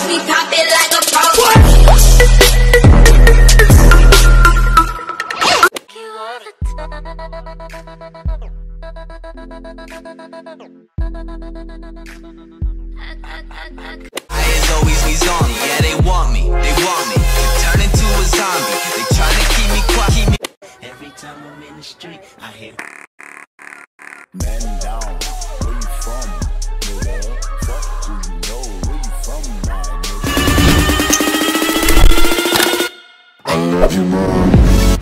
we pop it like a pro. It's always he's on me, yeah, they want me, turn into a zombie, they try to keep me quiet, Every time I'm in the street, I hear man down, where you from, nigga? Fuck, do you know where you from, my nigga? I love you, mom.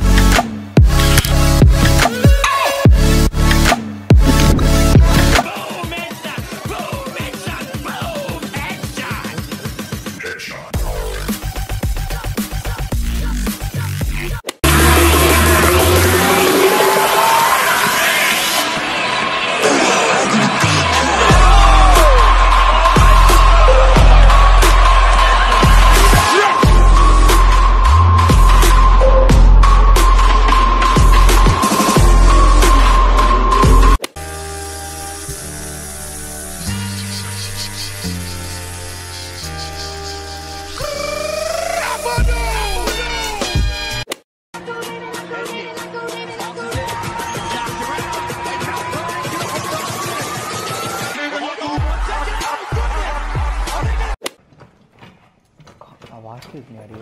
आवाज क्यों इतनी आ रही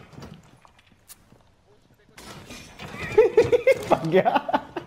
है? पक गया।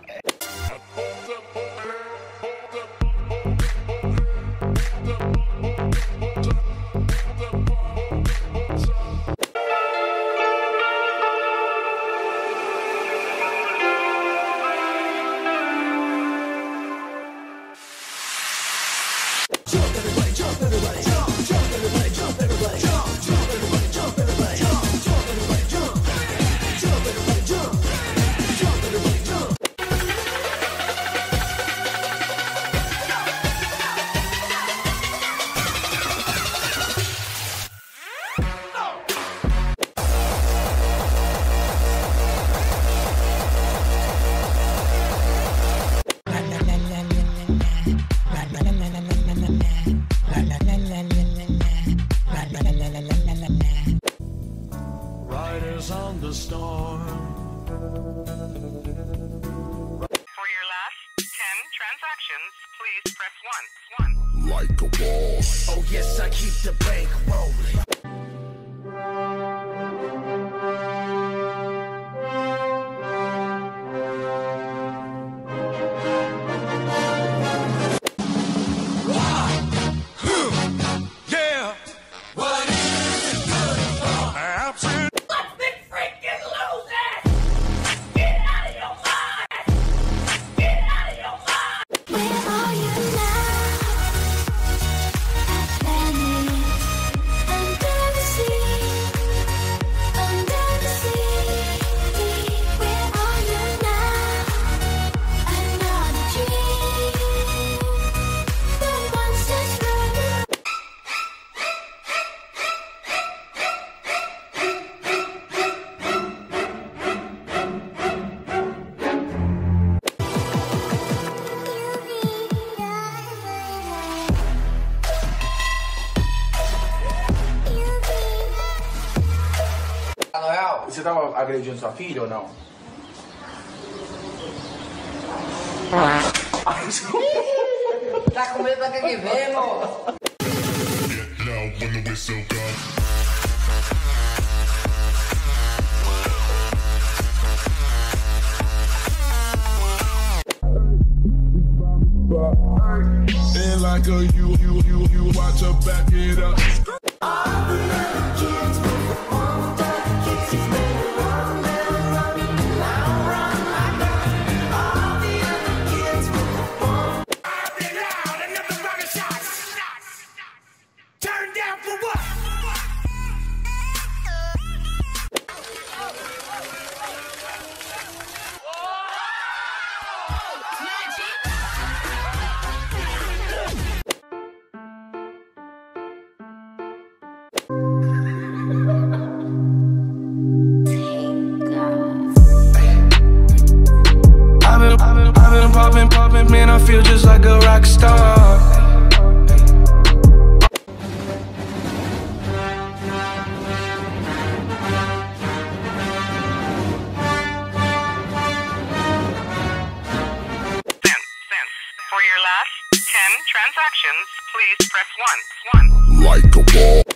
Riders on the storm. For your last 10 transactions, please press 1. Like a boss. Oh yes, I keep the bank rolling. Você tava agredindo sua filha ou não? Tá com medo da que vem, moço? And like a you watch her back it up. Poppin', man, I feel just like a rock star. transactions, please press 1. Like a ball.